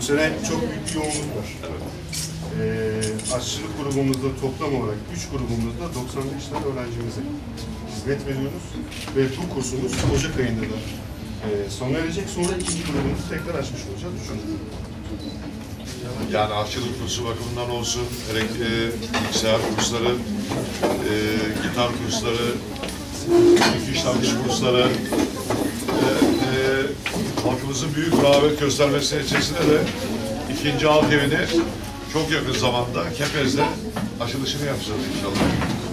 sene çok büyük bir yoğunluk var. Aşçılık grubumuzda toplam olarak 3 grubumuzda 95 tane öğrencimize hizmet veriyoruz. Ve bu kursumuz Ocak ayında da sona erecek. Sonra ikinci grubumuzu tekrar açmış olacağız. Üçüncü grubu. Yani aşçılık kursu bakımından olsun, bilgisayar kursları, gitar kursları, dikiş nakış kursları, halkımızın büyük rağbet göstermesi içerisinde de ikinci halk evini çok yakın zamanda Kepez'de açılışını yapacağız inşallah.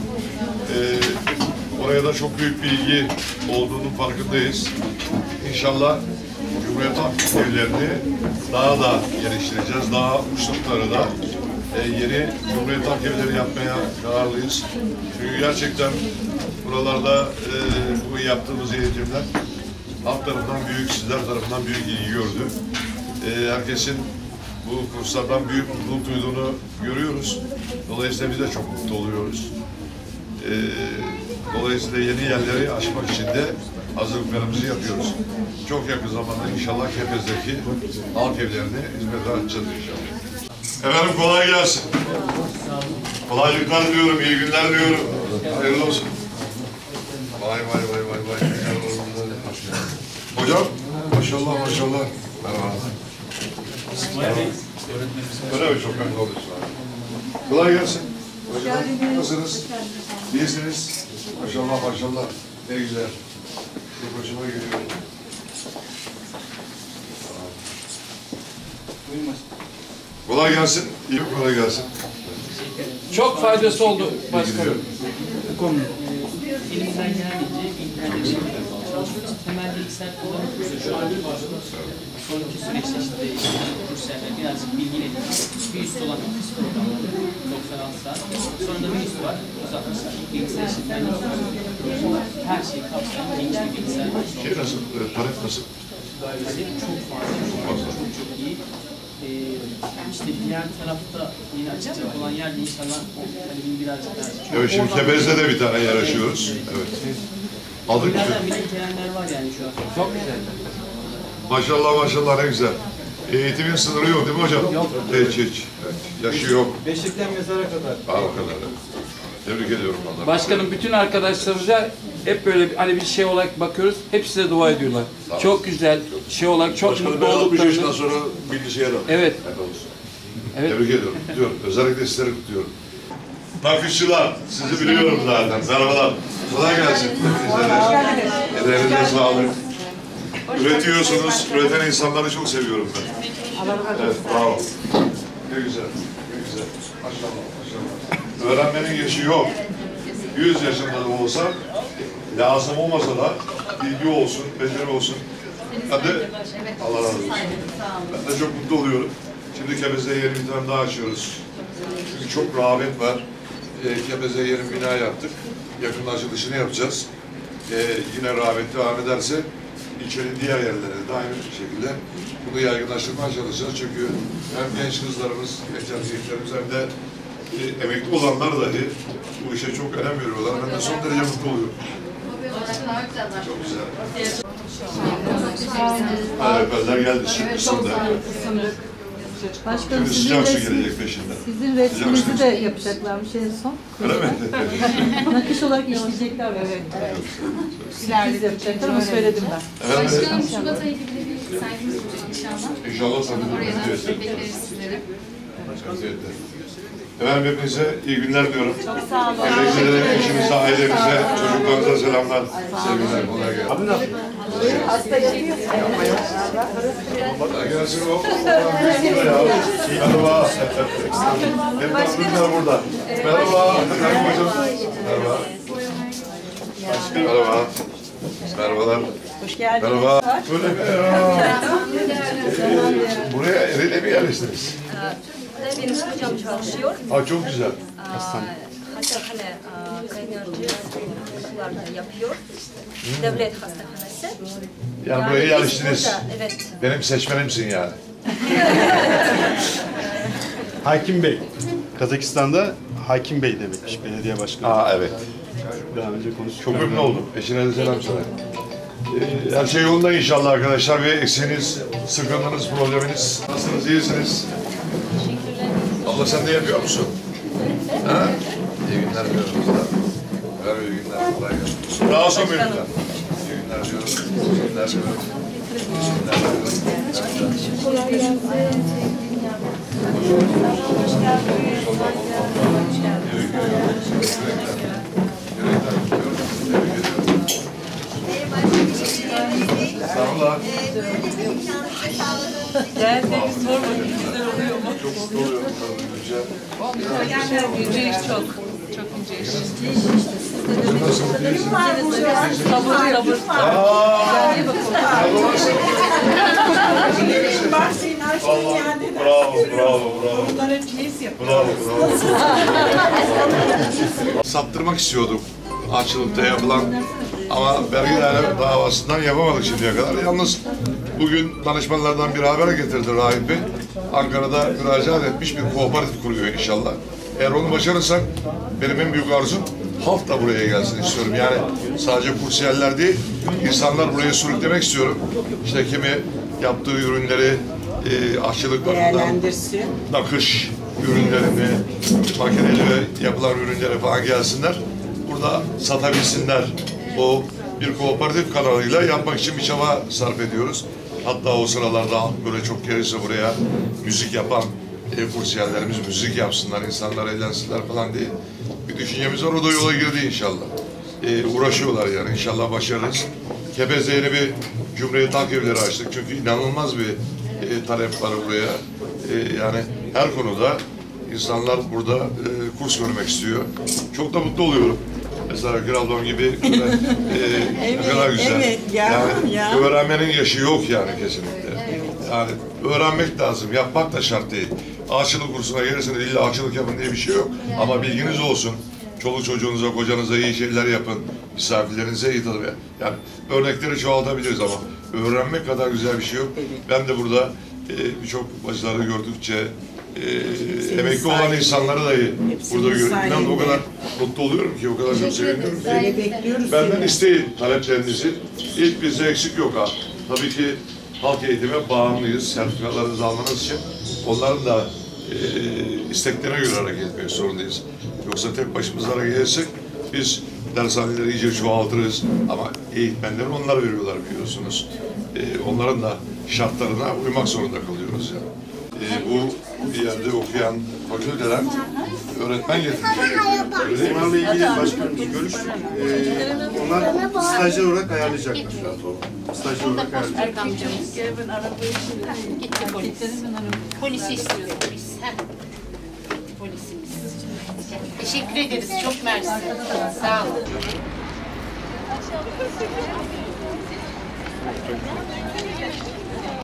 Oraya da çok büyük bir ilgi olduğunun farkındayız. İnşallah Cumhuriyet Halk evlerini daha da geliştireceğiz. Daha uçlukları da yeni Cumhuriyet Halk evleri yapmaya kararlıyız. Çünkü gerçekten buralarda bu yaptığımız eğitimler halk tarafından büyük, sizler tarafından büyük ilgi gördü. Herkesin bu kurslardan büyük mutluluk duyduğunu görüyoruz. Dolayısıyla biz de çok mutlu oluyoruz. Dolayısıyla yeni yerleri aşmak için de hazırlıklarımızı yapıyoruz. Çok yakın zamanda inşallah Kepez'deki halk evlerini hizmete açacağız inşallah. Efendim kolay gelsin. Kolaylıklar diliyorum, iyi günler diliyorum. Hayırlı olsun. Vay. Hocam, maşallah. Merhaba. Öyle mi? Çok memnun oluyorsun. Kolay gelsin. Hocam, nasılsınız? İyisiniz. Maşallah. Ne güzel. Çok hoşuma gidiyor. Kolay gelsin. İyi kolay gelsin. Çok faydası oldu başkanım. Elimizden geldiğince internet çalışıyoruz. Temel bilgisayar kullanım kursu şu an sonraki süreçte işte kurslarla birazcık bilgilendik. Bir üst olan ofis programları 96 saat. Sonra da bir üst var. Uzatmış bilgisayar işletmenliği her şeyi kapsayan geniş bir bilgisayar var. Nasıl? Talep nasıl? Çok fazla. Çok iyi. İşte diğer tarafta yeni açacak olan yerde inşallah o talebin birazcık daha... Evet, şimdi Kepez'de de bir tane yer açıyoruz. Evet. Aldık mı? Nereden bilin gelenler var yani şu an. Çok güzel. Maşallah ne güzel. Eğitimin sınırı yok değil mi hocam? Yok. Hiç. Evet. Yaşı yok. Beşikten mezara kadar. O kadar. Tebrik ediyorum vallahi. Başkanım bütün arkadaşlarımıza hep böyle hani bir şey olarak bakıyoruz. Hep size dua ediyorlar. Çok güzel şey olarak çok Başkanım mutlu ben 60 yaşından olduklarını. sonra bilgisayar aldım. Evet. Evet. Tebrik ediyorum. Kutluyorum. Özellikle sizleri kutluyorum. Nakışçılar, sizi biliyorum zaten. Merhabalar. Kolay gelsin. Ellerinize sağlık. Üretiyorsunuz. Üreten insanları çok seviyorum ben. Evet, bravo. Ne güzel. Maşallah. Öğrenmenin yaşı yok. 100 yaşında da olsa, lazım olmasa da bilgi olsun, beceri olsun. Hadi Allah razı olsun. Ben de çok mutlu oluyorum. Şimdi Kepez'de yeni bir tane daha açıyoruz. Çünkü çok rağbet var. Kepez'de yeni bina yaptık. Yakın açılışını yapacağız. Yine rağbet devam ederse ilçenin diğer yerlerine de aynı şekilde bunu yaygınlaştırmaya çalışacağız. Çünkü hem genç kızlarımız, genç erkeklerimiz hem de emekli olanlar dahi bu işe çok önem veriyorlar. Ben de son derece mutlu oluyorum. Çok güzel. Öper geldi şimdi ısındı. Başkanım Şimdi sıcak su gelecek peşinden. sizin resminizi de yapacaklarmış en son. Öyle mi? Nakış olarak işleyecekler. Evet. Siz yapacaklar ama söyledim ben. Başkanım Şubat ayı gibi bir sergimiz olacak inşallah. İnşallah tabii. Oraya da bekleriz sizleri. Efendim hepinize iyi günler diyorum. Çok sağ olun. Evdekilere, eşimize, ailemize, çocuklarımıza selamlar. Sevgiler, kolay gelsin. Hasta yapıyor. Kolay gelsin o. Merhaba. Benim hanımlar burada. Merhaba. Efendim hocam. Merhaba. Merhaba. Merhabalar. Hoş geldiniz. Merhaba. Böyle buraya Ereğli'ye mi yerleştiniz? Benim hocam çalışıyor. Çok güzel. Hatta kaynarcı koşullarda yapıyor. Devlet hastahanesi. Yani buraya yerleştiniz. Evet. Benim seçmenimsin yani. Hakim Bey. Kazakistan'da Hakim Bey demekmiş belediye başkanı. Evet. Daha önce konuştuk. Çok memnun oldum. Eşine de selam söyle. Her şey yolunda inşallah arkadaşlar. Bir eksiğiniz, sıkıntınız, probleminiz. Nasılsınız, iyisiniz? Abla sen de yapıyor musun? Ha? İyi günler diyorum usta. İyi günler, kolay gelsin. Daha sonra iyi günler. İyi günler diyorum. İyi günler diyorum. Kolay gelsin. Hoş geldiniz. Sağ olun. Geldiğiniz sorma güzel oluyor mu? Çok mutlu oluyorum. Güzel. İnce iş çok. Çok ince iş. Nasılsınız? İyisiniz? Sabır sabır. Güzelliğe bakın. Bravo. Bunlar hep neyse yapıyor. Bravo. Saptırmak istiyorduk ağaççılıkta yapılan ama vergiler davasından yapamadık şimdiye kadar. Yalnız bugün danışmanlardan bir haber getirdi Rahip Bey. Ankara'da müracaat etmiş bir kooperatif kuruyor inşallah. Eğer onu başarırsak benim en büyük arzum halk da buraya gelsin istiyorum. Yani sadece kursiyerler değil, insanlar buraya sürüklemek istiyorum. İşte kimi yaptığı ürünleri aşçılıklarından, nakış ürünlerini, makineli yapılan ürünleri falan gelsinler. Burada satabilsinler. O bir kooperatif kanalıyla yapmak için bir çaba sarf ediyoruz. Hatta o sıralarda böyle çok gelirse buraya müzik yapan kursiyerlerimiz müzik yapsınlar, insanlar eğlensinler falan diye bir düşüncemiz var. O da yola girdi inşallah. Uğraşıyorlar yani. İnşallah başarırız. Kepeze'yle bir Cumhuriyet Halk Evleri açtık. Çünkü inanılmaz bir talep var buraya. Yani her konuda insanlar burada kurs görmek istiyor. Çok da mutlu oluyorum. Mesela Gül ablam gibi ne kadar güzel. Evet, yani öğrenmenin yaşı yok yani kesinlikle. Yani öğrenmek lazım, yapmak da şart değil. Ağaççılık kursuna gelirseniz illa ağaççılık yapın diye bir şey yok. Ama bilginiz olsun. Çoluk çocuğunuza, kocanıza iyi şeyler yapın. Misafirlerinize iyi tabii. Yani örnekleri çoğaltabiliriz ama öğrenmek kadar güzel bir şey yok. Ben de burada birçok bacıları gördükçe emekli olan insanları da burada görüyorum. Ben o kadar mutlu oluyorum ki, o kadar çok seviniyorum ki. Benden isteyin taleplerinizi. İlk bizde eksik yok ha. Tabii ki halk eğitime bağımlıyız. Sertifikalarınızı almanız için onların da isteklerine göre hareket etmek zorundayız. Yoksa tek başımıza hareket etsek biz dershaneleri iyice çoğaltırız ama eğitmenleri onlar veriyorlar biliyorsunuz. Onların da şartlarına uymak zorunda kalıyoruz yani. Bu yerde okuyan fakülteden öğretmen getirecek. Onlarla ilgili başkanımızla görüştük. Onlar stajyer olarak ayarlayacaklar. Stajyer olarak ayarlayacaklar. Erkamcığımız. Gitti polis. Polisi istiyoruz polis. Polisimiz. Teşekkür ederiz. Çok mersi. Sağ olun.